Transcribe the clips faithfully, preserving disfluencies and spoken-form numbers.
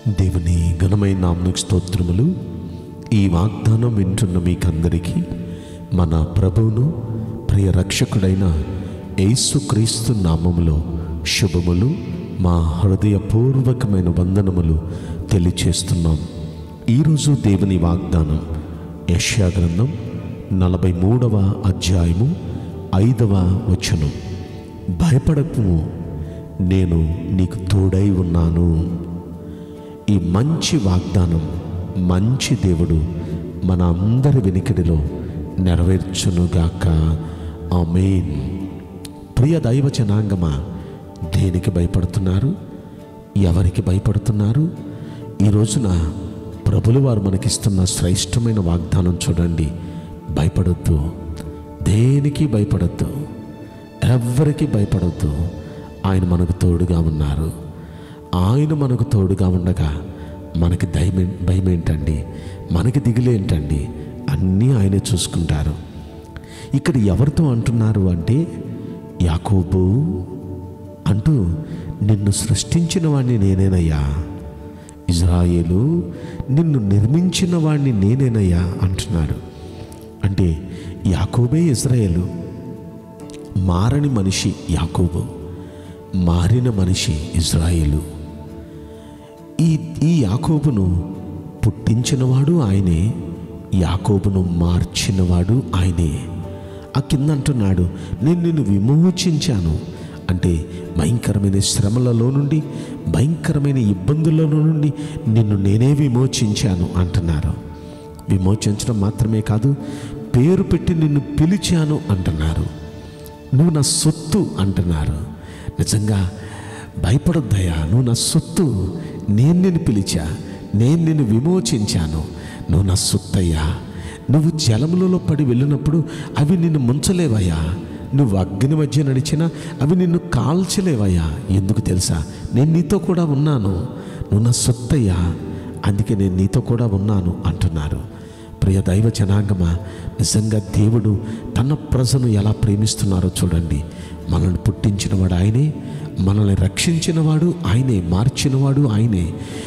దేవుని ఘనమైన నామమునకు స్తోత్రములు. ఈ వాగ్దానం వింటున్న మీకందరికీ మన ప్రభువును ప్రియ రక్షకుడైన యేసుక్రీస్తు నామములో శుభములు, మా హృదయపూర్వకమైన వందనములు తెలియచేస్తున్నాం. ఈరోజు దేవుని వాగ్దానం యెషయా గ్రంథం నలభై మూడవ అధ్యాయము ఐదవ వచనం. భయపడకుము, నేను నీకు తోడై ఉన్నాను. ఈ మంచి వాగ్దానం మంచి దేవుడు మన అందరి వెనుకడిలో నెరవేర్చునుగాక. ఆమేన్. ప్రియ దైవ జనాంగమా, దేనికి భయపడుతున్నారు? ఎవరికి భయపడుతున్నారు? ఈ రోజున ప్రభులు వారు మనకిస్తున్న శ్రేష్టమైన వాగ్దానం చూడండి. భయపడొద్దు, దేనికి భయపడొద్దు, ఎవరికి భయపడొద్దు. ఆయన మనకు తోడుగా ఉన్నారు. ఆయన మనకు తోడుగా ఉండగా మనకి దయమే భయం ఏంటండి? మనకి దిగులేంటండి? అన్నీ ఆయనే చూసుకుంటారు. ఇక్కడ ఎవరితో అంటున్నారు అంటే, యాకోబు అంటూ నిన్ను సృష్టించిన వాడిని నేనేనయ్యా, ఇజ్రాయేలు నిన్ను నిర్మించిన వాడిని నేనేనయ్యా అంటున్నాడు. అంటే యాకోబే ఇజ్రాయేలు. మారని మనిషి యాకోబు, మారిన మనిషి ఇజ్రాయేలు. ఈ ఈ యాకోబును పుట్టించినవాడు ఆయనే, యాకోబును మార్చినవాడు ఆయనే. ఆ కింద అంటున్నాడు, నేను నిన్ను విమోచించాను. అంటే భయంకరమైన శ్రమలలో నుండి, భయంకరమైన ఇబ్బందుల నుండి నిన్ను నేనే విమోచించాను అంటున్నారు. విమోచించడం మాత్రమే కాదు, పేరు పెట్టి నిన్ను పిలిచాను అంటున్నారు. నువ్వు నా సొత్తు అంటున్నారు. నిజంగా భయపడొద్దయ్యా, నువ్వు నా సొత్తు. నేను నిన్ను పిలిచా, నేను నిన్ను విమోచించాను. నువ్వు నా సొత్తయ్యా. నువ్వు జలములలో పడి వెళ్ళినప్పుడు అవి నిన్ను ముంచలేవయ్యా. నువ్వు అగ్ని మధ్య నడిచినా అవి నిన్ను కాల్చలేవయ్యా. ఎందుకు తెలుసా? నేను నీతో కూడా ఉన్నాను. నువ్వు నా సొత్తయ్యా, అందుకే నేను నీతో కూడా ఉన్నాను అంటున్నారు. ప్రియ దైవ జనాంగమా, నిజంగా దేవుడు తన ప్రజను ఎలా ప్రేమిస్తున్నారో చూడండి. మనల్ని పుట్టించినవాడు ఆయనే, మనల్ని రక్షించినవాడు ఆయనే, మార్చినవాడు ఆయనే.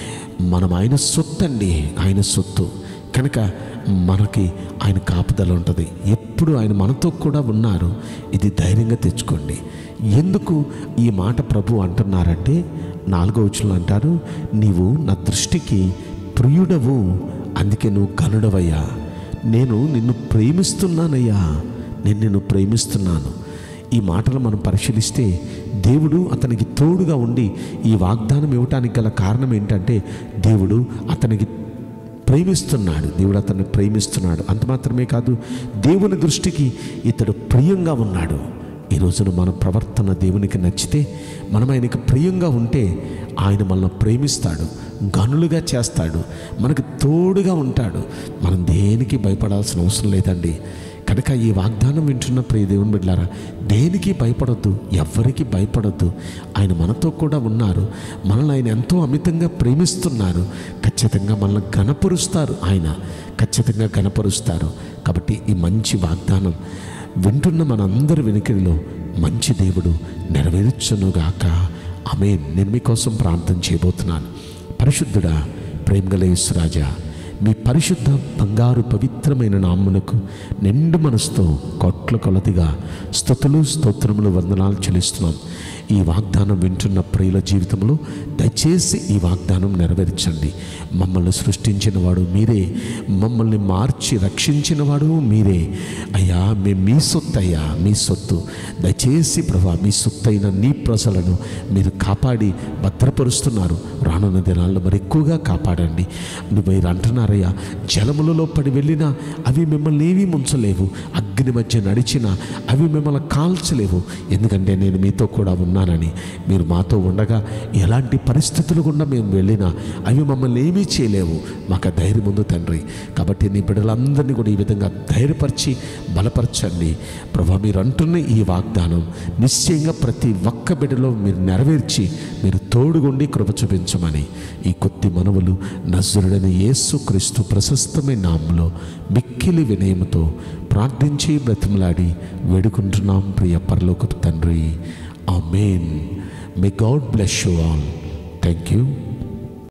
మనం ఆయన సొత్తు అండి, ఆయన సొత్తు. కనుక మనకి ఆయన కాపుదల ఉంటుంది. ఎప్పుడు ఆయన మనతో కూడా ఉన్నారు. ఇది ధైర్యంగా తెచ్చుకోండి. ఎందుకు ఈ మాట ప్రభు అంటున్నారంటే, నాలుగో వచనంలో అంటారు, నీవు నా దృష్టికి ప్రియుడవు, అందుకే నువ్వు గనుడవయ్యా. నేను నిన్ను ప్రేమిస్తున్నానయ్యా, నేను నిన్ను ప్రేమిస్తున్నాను. ఈ మాటలు మనం పరిశీలిస్తే దేవుడు అతనికి తోడుగా ఉండి ఈ వాగ్దానం ఇవ్వటానికి గల కారణం ఏంటంటే, దేవుడు అతనికి ప్రేమిస్తున్నాడు. దేవుడు అతన్ని ప్రేమిస్తున్నాడు. అంత మాత్రమే కాదు, దేవుని దృష్టికి ఇతడు ప్రియంగా ఉన్నాడు. ఈ రోజున మన ప్రవర్తన దేవునికి నచ్చితే, మనం ఆయనకి ప్రియంగా ఉంటే ఆయన మనల్ని ప్రేమిస్తాడు, గనులుగా చేస్తాడు, మనకు తోడుగా ఉంటాడు. మనం దేనికి భయపడాల్సిన అవసరం లేదండి. కనుక ఈ వాగ్దానం వింటున్న ప్రియ దేవుని బిడ్డలారా, దేనికి భయపడొద్దు, ఎవ్వరికి భయపడొద్దు. ఆయన మనతో కూడా ఉన్నారు. మనల్ని ఆయన ఎంతో అమితంగా ప్రేమిస్తున్నారు. ఖచ్చితంగా మనల్ని ఘనపరుస్తారు. ఆయన ఖచ్చితంగా ఘనపరుస్తారు. కాబట్టి ఈ మంచి వాగ్దానం వింటున్న మనందరి వెనుకడిలో మంచి దేవుడు నెరవేర్చునుగాక. ఆమేన్. నేను మీకోసం ప్రార్థన చేయబోతున్నాను. పరిశుద్ధుడా, ప్రేమగల యేసు రాజా, మీ పరిశుద్ధ బంగారు పవిత్రమైన నామమునకు నిండు మనసుతో కోట్ల కొలదిగా స్తుతులు స్తోత్రములు వందనాలు చెల్లిస్తున్నాం. ఈ వాగ్దానం వింటున్న ప్రియుల జీవితంలో దయచేసి ఈ వాగ్దానం నెరవేర్చండి. మమ్మల్ని సృష్టించిన వాడు మీరే, మమ్మల్ని మార్చి రక్షించిన వాడు మీరే అయ్యా. మేము మీ సొత్తు అయ్యా, మీ సొత్తు. దయచేసి ప్రభా, మీ సొత్తైన నీ ప్రజలను మీరు కాపాడి భద్రపరుస్తున్నారు. రానున్న దినాల్లో మరి ఎక్కువగా కాపాడండి. మీరు అంటున్నారయ్యా, జలములలో పడి వెళ్ళినా అవి మిమ్మల్ని ఏమీ ముంచలేవు, అగ్ని మధ్య నడిచినా అవి మిమ్మల్ని కాల్చలేవు, ఎందుకంటే నేను మీతో కూడా ఉన్నానని. మీరు మాతో ఉండగా ఎలాంటి పరిస్థితులు గుండా మేము వెళ్ళినా అవి మమ్మల్ని ఏమీ చేయలేవు. మాకు ఆ ధైర్యం ఉంది తండ్రి. కాబట్టి నీ బిడ్డలందరినీ కూడా ఈ విధంగా ధైర్యపరిచి బలపరచండి ప్రభా. మీరు అంటున్న ఈ వాగ్దానం నిశ్చయంగా ప్రతి ఒక్క బిడ్డలో మీరు నెరవేర్చి మీరు తోడుగుండి కృప చూపించమని ఈ కొద్ది మనవులు నజరుడైన యేసుక్రీస్తు ప్రశస్తమైన నామములో మిక్కిలి వినయముతో ప్రార్థించి బ్రతిమలాడి వేడుకుంటున్నాం ప్రియ పరలోకపు తండ్రి. ఆమేన్. May God bless you all. Thank you.